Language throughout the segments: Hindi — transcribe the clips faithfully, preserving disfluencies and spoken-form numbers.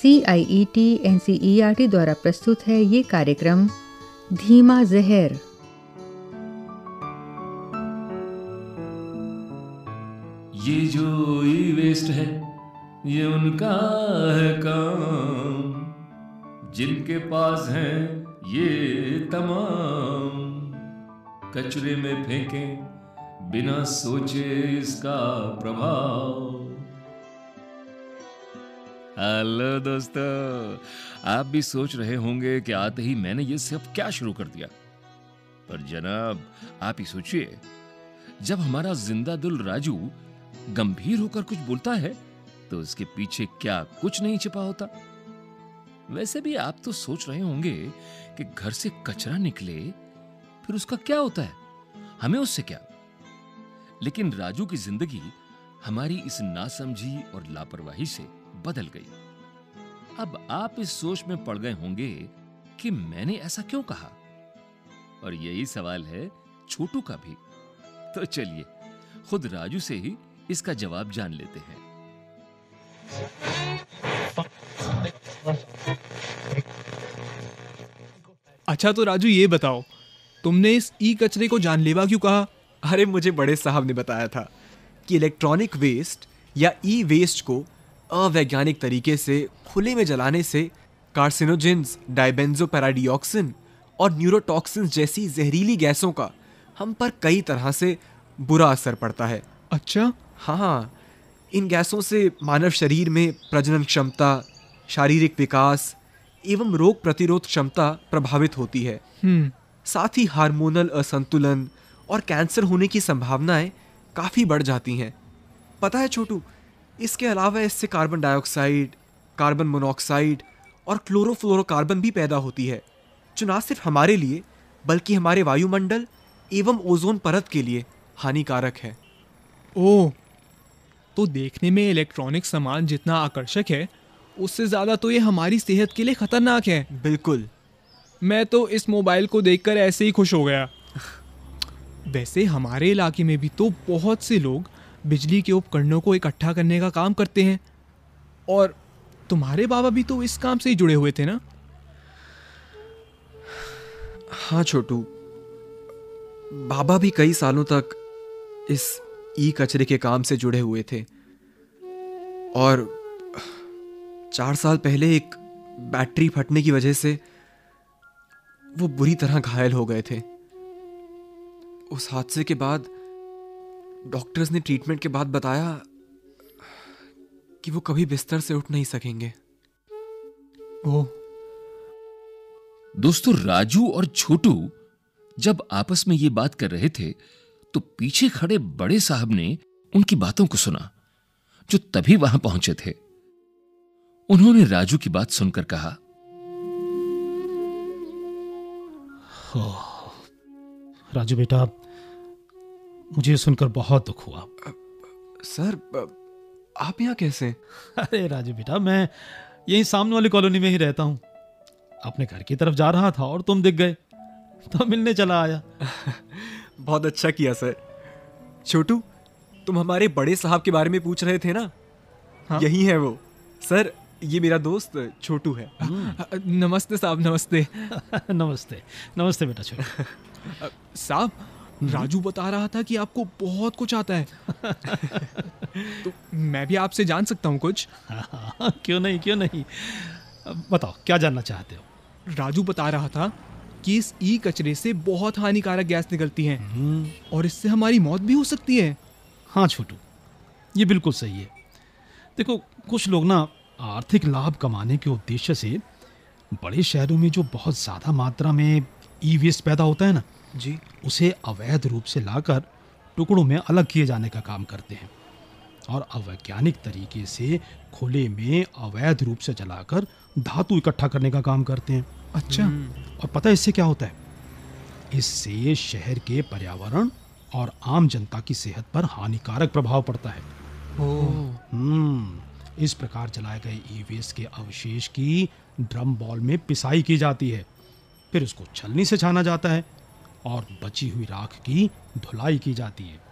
C I E T N C E R T द्वारा प्रस्तुत है ये कार्यक्रम धीमा जहर। ये जो ई वेस्ट है ये उनका है काम, जिनके पास है ये तमाम, कचरे में फेंकें बिना सोचे इसका प्रभाव। हेलो दोस्तों, आप भी सोच रहे होंगे कि आते ही मैंने ये सब क्या शुरू कर दिया। पर जनाब आप ही सोचिए, जब हमारा जिंदा दिल राजू गंभीर होकर कुछ बोलता है तो उसके पीछे क्या कुछ नहीं छिपा होता। वैसे भी आप तो सोच रहे होंगे कि घर से कचरा निकले फिर उसका क्या होता है, हमें उससे क्या। लेकिन राजू की जिंदगी हमारी इस नासमझी और लापरवाही से बदल गई। अब आप इस सोच में पड़ गए होंगे कि मैंने ऐसा क्यों कहा, और यही सवाल है छोटू का भी। तो चलिए खुद राजू से ही इसका जवाब जान लेते हैं। अच्छा तो राजू ये बताओ, तुमने इस ई कचरे को जानलेवा क्यों कहा? अरे मुझे बड़े साहब ने बताया था कि इलेक्ट्रॉनिक वेस्ट या ई वेस्ट को अवैज्ञानिक तरीके से खुले में जलाने से कार्सिनोजेंस, डाइबेंजोपैराडिऑक्सिन और न्यूरोटॉक्सिन्स जैसी जहरीली गैसों का हम पर कई तरह से बुरा असर पड़ता है। अच्छा हाँ, इन गैसों से मानव शरीर में प्रजनन क्षमता, शारीरिक विकास एवं रोग प्रतिरोध क्षमता प्रभावित होती है। हम्म साथ ही हार्मोनल असंतुलन और कैंसर होने की संभावनाएं काफ़ी बढ़ जाती हैं। पता है छोटू, इसके अलावा इससे कार्बन डाइऑक्साइड, कार्बन मोनोऑक्साइड और क्लोरोफ्लोरोकार्बन भी पैदा होती है, जो ना सिर्फ हमारे लिए बल्कि हमारे वायुमंडल एवं ओजोन परत के लिए हानिकारक है। ओह, तो देखने में इलेक्ट्रॉनिक सामान जितना आकर्षक है उससे ज़्यादा तो ये हमारी सेहत के लिए खतरनाक है। बिल्कुल। मैं तो इस मोबाइल को देखकर ऐसे ही खुश हो गया। वैसे हमारे इलाके में भी तो बहुत से लोग बिजली के उपकरणों को इकट्ठा करने का काम करते हैं, और तुम्हारे बाबा भी तो इस काम से ही जुड़े हुए थे ना? हाँ छोटू, बाबा भी कई सालों तक इस ई कचरे के काम से जुड़े हुए थे, और चार साल पहले एक बैटरी फटने की वजह से वो बुरी तरह घायल हो गए थे। उस हादसे के बाद डॉक्टर्स ने ट्रीटमेंट के बाद बताया कि वो कभी बिस्तर से उठ नहीं सकेंगे। ओह। दोस्तों, राजू और छोटू जब आपस में ये बात कर रहे थे तो पीछे खड़े बड़े साहब ने उनकी बातों को सुना, जो तभी वहां पहुंचे थे। उन्होंने राजू की बात सुनकर कहा, राजू बेटा, मुझे सुनकर बहुत दुख हुआ। सर, आप यहाँ कैसे? अरे राजू बेटा, मैं यहीं सामने वाली कॉलोनी में ही रहता हूँ। अपने घर की तरफ जा रहा था और तुम दिख गए, तो मिलने चला आया। बहुत अच्छा किया सर। छोटू, तुम हमारे बड़े साहब के बारे में पूछ रहे थे ना? हाँ? यही है वो। सर, ये मेरा दोस्त छोटू है। नमस्ते साहब। नमस्ते। नमस्ते नमस्ते बेटा छोटू। साहब, राजू बता रहा था कि आपको बहुत कुछ आता है। तो मैं भी आपसे जान सकता हूँ कुछ? हाँ, क्यों नहीं क्यों नहीं, बताओ क्या जानना चाहते हो? राजू बता रहा था कि इस ई कचरे से बहुत हानिकारक गैस निकलती हैं और इससे हमारी मौत भी हो सकती है। हाँ छोटू, ये बिल्कुल सही है। देखो, कुछ लोग ना आर्थिक लाभ कमाने के उद्देश्य से बड़े शहरों में जो बहुत ज़्यादा मात्रा में ई वेस्ट पैदा होता है ना जी, उसे अवैध रूप से लाकर टुकड़ों में अलग किए जाने का काम करते हैं, और अवैज्ञानिक तरीके से खुले में अवैध रूप से जलाकर धातु इकट्ठा करने का काम करते हैं। अच्छा। और पता है इससे क्या होता है? इससे शहर के पर्यावरण और आम जनता की सेहत पर हानिकारक प्रभाव पड़ता है। हम्म इस प्रकार जलाए गए ई वेस्ट के अवशेष की ड्रम बॉल में पिसाई की जाती है, फिर उसको छलनी से छाना जाता है और बची हुई राख की धुलाई की जाती है।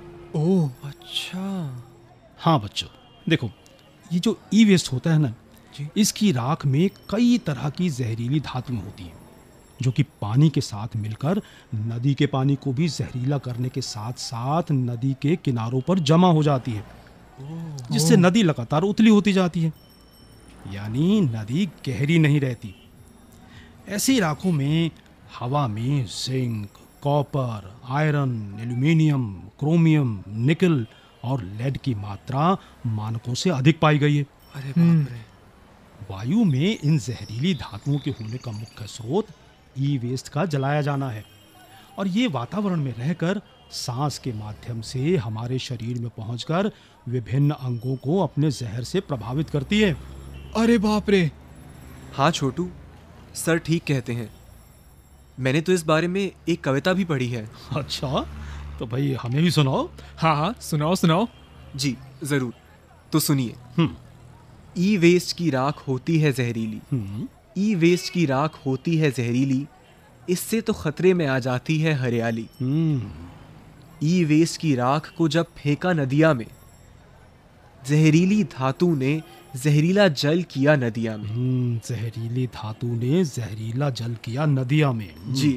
ओह, अच्छा। हाँ बच्चों, देखो, ये जो ई वेस्ट होता है ना, इसकी राख में कई तरह की जहरीली धातुएं होती हैं जो कि पानी के साथ मिलकर नदी के पानी को भी जहरीला करने के साथ साथ नदी के किनारों पर जमा हो जाती है, जिससे नदी लगातार उथली होती जाती है, यानी नदी गहरी नहीं रहती। ऐसी राखों में हवा में zinc, copper, iron, aluminium, chromium, nickel और लेड की मात्रा मानकों से अधिक पाई गई है। अरे बाप रे। वायु में इन जहरीली धातुओं के होने का मुख्य स्रोत ई वेस्ट का जलाया जाना है और ये वातावरण में रहकर सांस के माध्यम से हमारे शरीर में पहुंचकर विभिन्न अंगों को अपने जहर से प्रभावित करती है। अरे बाप रे। हाँ छोटू, सर ठीक कहते हैं। मैंने तो इस बारे में एक कविता भी पढ़ी है। अच्छा, तो भाई हमें भी सुनाओ। हाँ हाँ, सुनाओ सुनाओ। जी जरूर, तो सुनिए। हम्म ई वेस्ट की राख होती है जहरीली, हम्म ई वेस्ट की राख होती है जहरीली, इससे तो खतरे में आ जाती है हरियाली। हम्म ई वेस्ट की राख को जब फेंका नदिया में, जहरीली धातु ने जहरीला जल किया नदिया में। हम्म, जहरीली धातु ने जहरीला जल किया नदिया में। जी।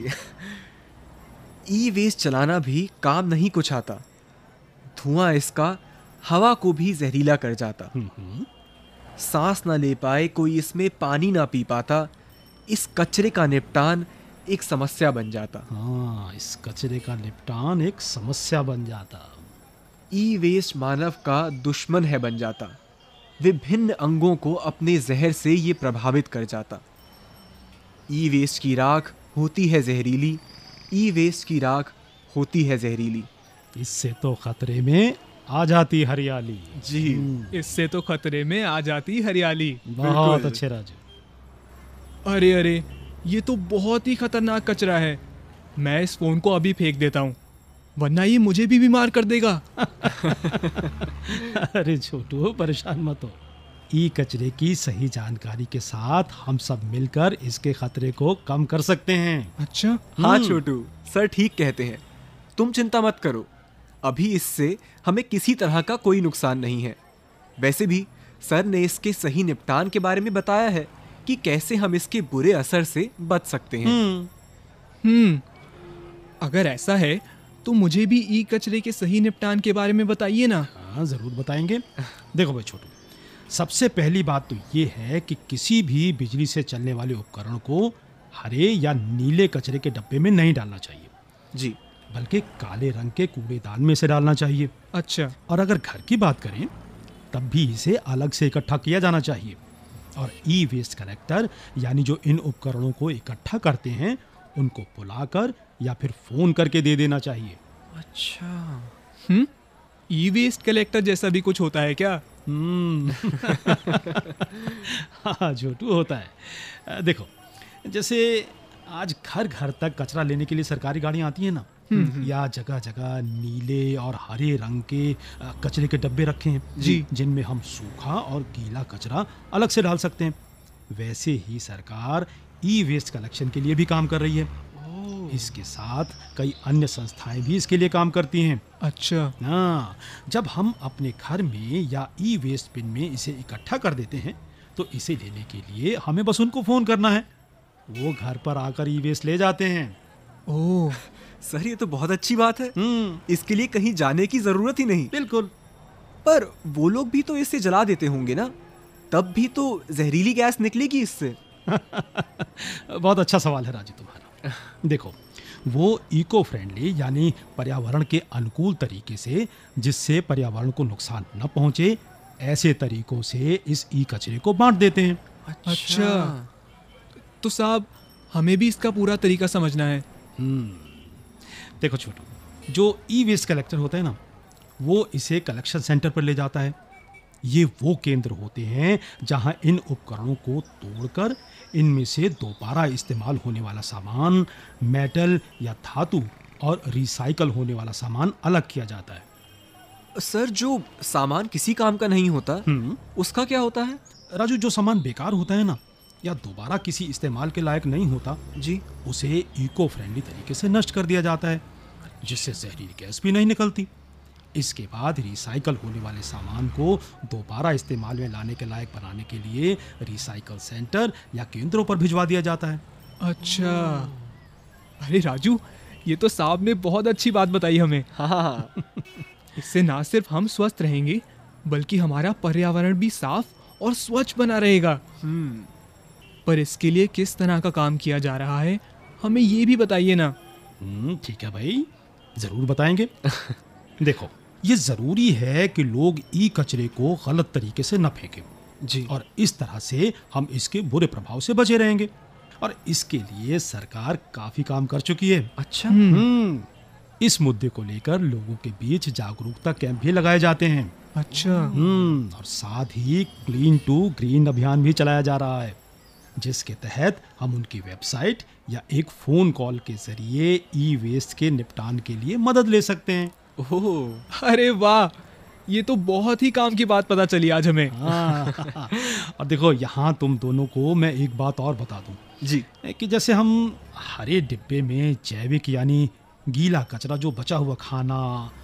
ई वेस्ट चलाना भी काम नहीं कुछ आता, धुआं इसका हवा को भी जहरीला कर जाता। हम्म, हम्म, सांस ना ले पाए कोई, इसमें पानी ना पी पाता, इस कचरे का निपटान एक समस्या बन जाता। हाँ, इस कचरे का निपटान एक समस्या बन जाता। ई वेस्ट मानव का दुश्मन है बन जाता, विभिन्न अंगों को अपने जहर से ये प्रभावित कर जाता। ई वेस्ट की राख होती है जहरीली, ई वेस्ट की राख होती है जहरीली। इससे तो खतरे में आ जाती हरियाली। जी। इससे तो खतरे में आ जाती हरियाली। बहुत बिल्कुल। अच्छे राजू। अरे अरे, ये तो बहुत ही खतरनाक कचरा है। मैं इस फोन को अभी फेंक देता हूँ, वरना ये मुझे भी बीमार कर देगा। अरे छोटू, परेशान मत हो। ई कचरे की सही जानकारी के साथ हम सब मिलकर इसके खतरे को कम कर सकते हैं। अच्छा। हाँ हम्म। छोटू, सर ठीक कहते हैं। तुम चिंता मत करो, अभी इससे हमें किसी तरह का कोई नुकसान नहीं है। वैसे भी सर ने इसके सही निपटान के बारे में बताया है कि कैसे हम इसके बुरे असर से बच सकते हैं। हम्म, हम्म, अगर ऐसा है तो मुझे भी ई कचरे के सही निपटान के बारे में बताइए ना। हाँ जरूर बताएंगे। देखो भाई छोटू, सबसे पहली बात तो ये है कि किसी भी बिजली से चलने वाले उपकरण को हरे या नीले कचरे के डब्बे में नहीं डालना चाहिए, जी। बल्कि काले रंग के कूड़ेदान में से डालना चाहिए। अच्छा। और अगर घर की बात करें तब भी इसे अलग से इकट्ठा किया जाना चाहिए। और ई वेस्ट कलेक्टर यानी जो इन उपकरणों को इकट्ठा करते हैं उनको बुलाकर या फिर फोन करके दे देना चाहिए। अच्छा। हम्म, ई वेस्ट कलेक्टर जैसा भी कुछ होता है क्या? हम्म हाँ छोटू, होता है। अ, देखो, जैसे आज घर घर तक कचरा लेने के लिए सरकारी गाड़ियाँ आती हैं ना, या जगह जगह नीले और हरे रंग के अ, कचरे के डब्बे रखे हैं जी। जिनमें हम सूखा और गीला कचरा अलग से डाल सकते हैं। वैसे ही सरकार ई वेस्ट कलेक्शन के लिए भी काम कर रही है। इसके साथ कई अन्य संस्थाएं भी इसके लिए काम करती हैं। अच्छा। हाँ, जब हम अपने घर में या ई वेस्ट बिन में इसे इकट्ठा कर देते हैं तो इसे लेने के लिए हमें बस उनको फोन करना है, वो घर पर आकर ई वेस्ट ले जाते हैं। ओह, सर ये तो बहुत अच्छी बात है, हम्म, इसके लिए कहीं जाने की जरूरत ही नहीं। बिल्कुल। पर वो लोग भी तो इसे जला देते होंगे ना, तब भी तो जहरीली गैस निकलेगी इससे। बहुत अच्छा सवाल है राजू तुम्हारा। देखो, वो इको फ्रेंडली यानी पर्यावरण के अनुकूल तरीके से, जिससे पर्यावरण को नुकसान न पहुंचे, ऐसे तरीकों से इस ई कचरे को बांट देते हैं। अच्छा। तो साहब, हमें भी इसका पूरा तरीका समझना है। हम्म, देखो छोटू, जो ई वेस्ट कलेक्टर होता है ना, वो इसे कलेक्शन सेंटर पर ले जाता है। ये वो केंद्र होते हैं जहां इन उपकरणों को तोड़कर इनमें से दोबारा इस्तेमाल होने वाला सामान, मेटल या धातु और रिसाइकल होने वाला सामान अलग किया जाता है। सर जो सामान किसी काम का नहीं होता, हम्म, उसका क्या होता है? राजू, जो सामान बेकार होता है ना, या दोबारा किसी इस्तेमाल के लायक नहीं होता, जी। उसे इको फ्रेंडली तरीके से नष्ट कर दिया जाता है, जिससे जहरीली गैस भी नहीं निकलती इसके बाद रिसाइकल होने वाले सामान को दोबारा इस्तेमाल में लाने के लायक बनाने के लिए रिसाइकल सेंटर या केंद्रों पर भिजवा दिया जाता है। अच्छा, अरे राजू, ये तो साहब ने बहुत अच्छी बात बताई हमें। हाँ, इससे ना सिर्फ हम स्वस्थ रहेंगे बल्कि हमारा पर्यावरण भी साफ और स्वच्छ बना रहेगा। हम्म पर इसके लिए किस तरह का काम किया जा रहा है, हमें ये भी बताइए ना। हम्म, ठीक है भाई, जरूर बताएंगे। देखो, ये जरूरी है कि लोग ई कचरे को गलत तरीके से न फेंकें जी। और इस तरह से हम इसके बुरे प्रभाव से बचे रहेंगे। और इसके लिए सरकार काफी काम कर चुकी है। अच्छा। हम्म, इस मुद्दे को लेकर लोगों के बीच जागरूकता कैंप भी लगाए जाते हैं। अच्छा, हम्म, और साथ ही क्लीन टू ग्रीन अभियान भी चलाया जा रहा है, जिसके तहत हम उनकी वेबसाइट या एक फोन कॉल के जरिए ई वेस्ट के निपटान के लिए मदद ले सकते हैं। ओह, अरे वाह, ये तो बहुत ही काम की बात पता चली आज हमें। हाँ, और देखो, यहाँ तुम दोनों को मैं एक बात और बता दूं जी। कि जैसे हम हरे डिब्बे में जैविक यानी गीला कचरा, जो बचा हुआ खाना,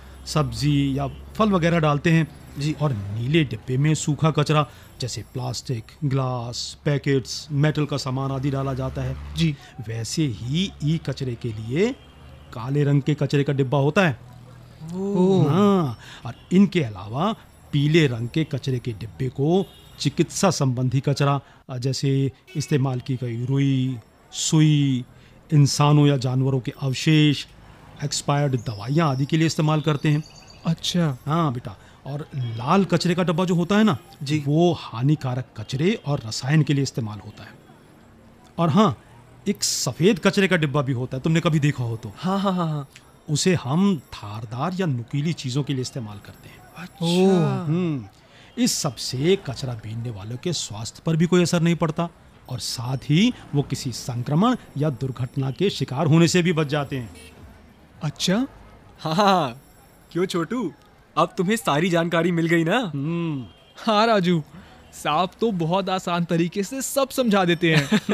सब्जी या फल वगैरह डालते हैं जी। और नीले डिब्बे में सूखा कचरा जैसे प्लास्टिक, ग्लास, पैकेट्स, मेटल का सामान आदि डाला जाता है जी। वैसे ही ई कचरे के लिए काले रंग के कचरे का डिब्बा होता है। ओह, हाँ, और इनके अलावा पीले रंग के कचरे के डिब्बे को चिकित्सा संबंधी कचरा, जैसे इस्तेमाल की गई रुई, सुई, इंसानों या जानवरों के अवशेष, एक्सपायर्ड दवाइयाँ आदि के लिए इस्तेमाल करते हैं। अच्छा, हाँ बेटा, और लाल कचरे का डब्बा जो होता है ना जी। वो हानिकारक कचरे और रसायन के लिए इस्तेमाल होता है। और हाँ, एक सफ़ेद कचरे का डिब्बा भी होता है, तुमने कभी देखा हो तो। हाँ हाँ हाँ हाँ। उसे हम धारदार या नुकीली चीज़ों के लिए इस्तेमाल करते हैं। अच्छा। हम्म, इस सब से कचरा बीनने वालों के स्वास्थ्य पर भी कोई असर नहीं पड़ता और साथ ही वो किसी संक्रमण या दुर्घटना के शिकार होने से भी बच जाते हैं। अच्छा, हाँ हाँ, क्यों छोटू, अब तुम्हें सारी जानकारी मिल गई ना। हम्म, हाँ राजू, साहब तो बहुत आसान तरीके से सब समझा देते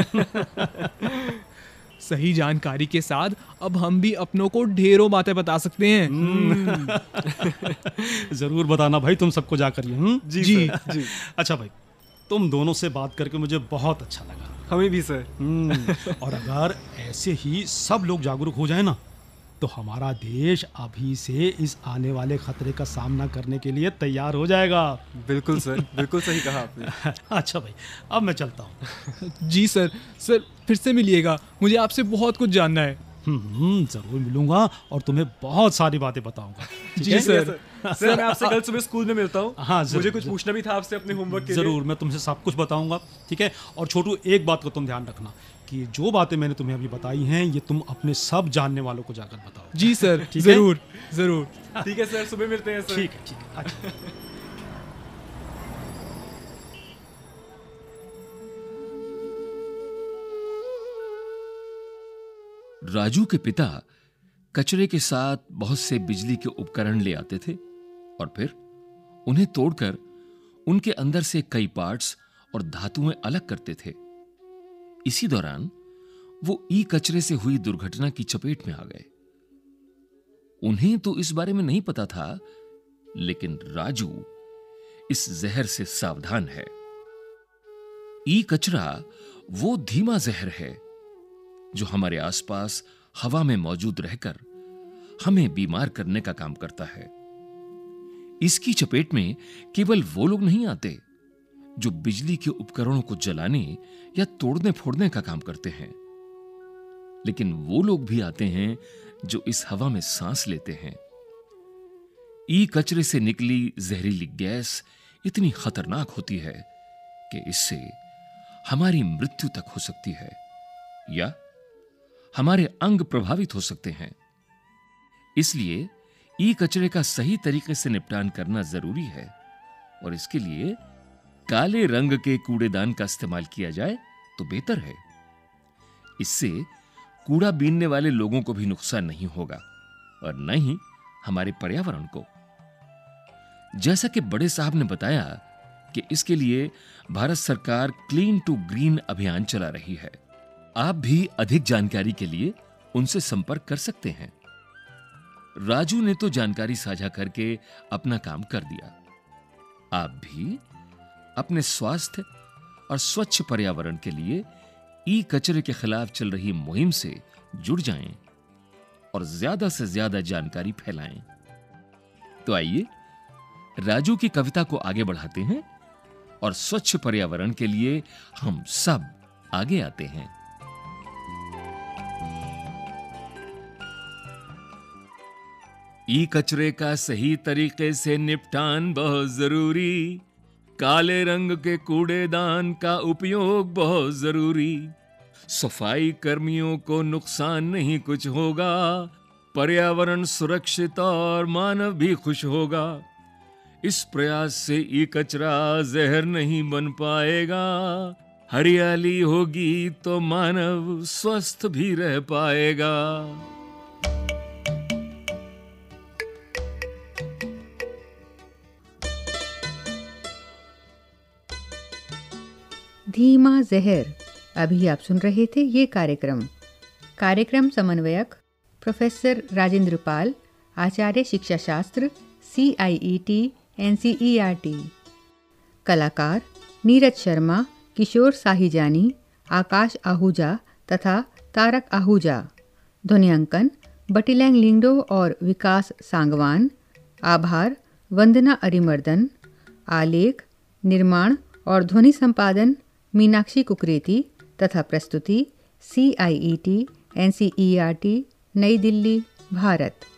हैं। सही जानकारी के साथ अब हम भी अपनों को ढेरों बातें बता सकते हैं। जरूर बताना भाई तुम सबको जाकर ये। हम्म? जी जी। सर, जी। अच्छा भाई, तुम दोनों से बात करके मुझे बहुत अच्छा लगा। हमें भी सर। हम्म, और अगर ऐसे ही सब लोग जागरूक हो जाए ना तो हमारा देश अभी से इस आने वाले खतरे का सामना करने के लिए तैयार हो जाएगा। बिल्कुल सर, बिल्कुल सही कहा आपने। अच्छा भाई, अब मैं चलता हूँ। जी सर, सर फिर से मिलिएगा, मुझे आपसे बहुत कुछ जानना है। हम्म, जरूर मिलूंगा और तुम्हें बहुत सारी बातें बताऊंगा। ठीक जी है? सर। सर मैं आपसे कल सुबह स्कूल में मिलता हूँ। हाँ, जरूर, मुझे कुछ जरूर। पूछना भी था आपसे अपने होमवर्क के लिए। जरूर, मैं तुमसे सब कुछ बताऊंगा। ठीक है? और छोटू, एक बात को तुम ध्यान रखना कि जो बातें मैंने तुम्हें अभी बताई हैं ये तुम अपने सब जानने वालों को जाकर बताओ। जी सर, ठीक है? जरूर जरूर। ठीक है सर, सुबह मिलते हैं सर। ठीक है, ठीक है। अच्छा। राजू के पिता कचरे के साथ बहुत से बिजली के उपकरण ले आते थे और फिर उन्हें तोड़कर उनके अंदर से कई पार्ट्स और धातुएं अलग करते थे। इसी दौरान वो ई कचरे से हुई दुर्घटना की चपेट में आ गए। उन्हें तो इस बारे में नहीं पता था, लेकिन राजू इस जहर से सावधान है। ई कचरा वो धीमा जहर है जो हमारे आसपास हवा में मौजूद रहकर हमें बीमार करने का काम करता है। इसकी चपेट में केवल वो लोग नहीं आते जो बिजली के उपकरणों को जलाने या तोड़ने फोड़ने का काम करते हैं, लेकिन वो लोग भी आते हैं जो इस हवा में सांस लेते हैं। ई कचरे से निकली जहरीली गैस इतनी खतरनाक होती है कि इससे हमारी मृत्यु तक हो सकती है या हमारे अंग प्रभावित हो सकते हैं। इसलिए ई कचरे का सही तरीके से निपटान करना जरूरी है और इसके लिए काले रंग के कूड़ेदान का इस्तेमाल किया जाए तो बेहतर है। इससे कूड़ा बीनने वाले लोगों को भी नुकसान नहीं होगा और न ही हमारे पर्यावरण को। जैसा कि बड़े साहब ने बताया कि इसके लिए भारत सरकार क्लीन टू ग्रीन अभियान चला रही है। आप भी अधिक जानकारी के लिए उनसे संपर्क कर सकते हैं। राजू ने तो जानकारी साझा करके अपना काम कर दिया। आप भी अपने स्वास्थ्य और स्वच्छ पर्यावरण के लिए ई कचरे के खिलाफ चल रही मुहिम से जुड़ जाएं और ज्यादा से ज्यादा जानकारी फैलाएं। तो आइए राजू की कविता को आगे बढ़ाते हैं और स्वच्छ पर्यावरण के लिए हम सब आगे आते हैं। ई कचरे का सही तरीके से निपटान बहुत जरूरी, काले रंग के कूड़ेदान का उपयोग बहुत जरूरी। सफाई कर्मियों को नुकसान नहीं कुछ होगा, पर्यावरण सुरक्षित और मानव भी खुश होगा। इस प्रयास से ई कचरा जहर नहीं बन पाएगा, हरियाली होगी तो मानव स्वस्थ भी रह पाएगा। धीमा जहर। अभी आप सुन रहे थे ये कार्यक्रम। कार्यक्रम समन्वयक प्रोफेसर राजेंद्र पाल, आचार्य शिक्षा शास्त्र, C I E T N C E R T. कलाकार नीरज शर्मा, किशोर साहिजानी, आकाश आहूजा तथा तारक आहूजा। ध्वनियांकन बटिलैंग लिंगडो और विकास सांगवान। आभार वंदना अरिमर्दन। आलेख, निर्माण और ध्वनि संपादन मीनाक्षी कुकरेती तथा प्रस्तुति C I E T N C E R T, Nai Delhi, Bharat.